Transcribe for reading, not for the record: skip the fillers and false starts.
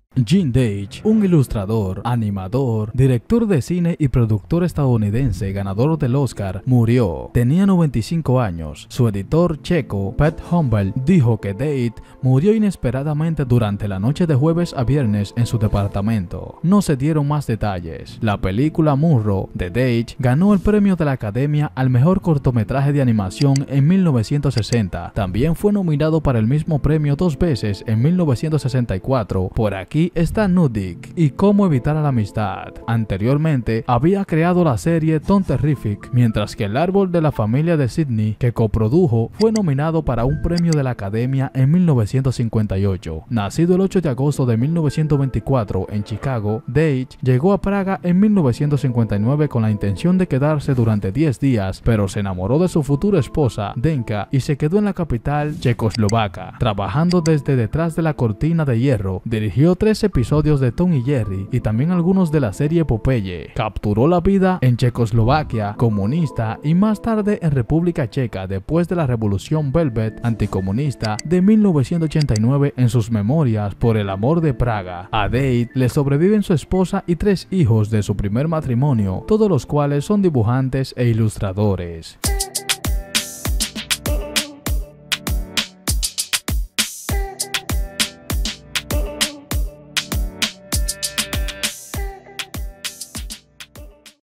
Gene Deitch, un ilustrador, animador, director de cine y productor estadounidense ganador del Oscar, murió. Tenía 95 años. Su editor checo, Pat Humble, dijo que Deitch murió inesperadamente durante la noche de jueves a viernes en su departamento. No se dieron más detalles. La película Murrow de Deitch ganó el premio de la Academia al mejor cortometraje de animación en 1960. También fue nominado para el mismo premio 2 veces en 1964. Por aquí está Nuddick y Cómo evitar a la amistad. Anteriormente había creado la serie Tom Terrific, mientras que El árbol de la familia de Sidney, que coprodujo, fue nominado para un premio de la Academia en 1958. Nacido el 8 de agosto de 1924 en Chicago, Deitch llegó a Praga en 1959 con la intención de quedarse durante 10 días, pero se enamoró de su futura esposa, Denka, y se quedó en la capital checoslovaca. Trabajando desde detrás de la cortina de hierro, dirigió 3 episodios de Tom y Jerry y también algunos de la serie Popeye. Capturó la vida en Checoslovaquia comunista y más tarde en República Checa después de la Revolución Velvet anticomunista de 1989 en sus memorias por el amor de Praga. A Deitch le sobreviven su esposa y 3 hijos de su primer matrimonio, todos los cuales son dibujantes e ilustradores.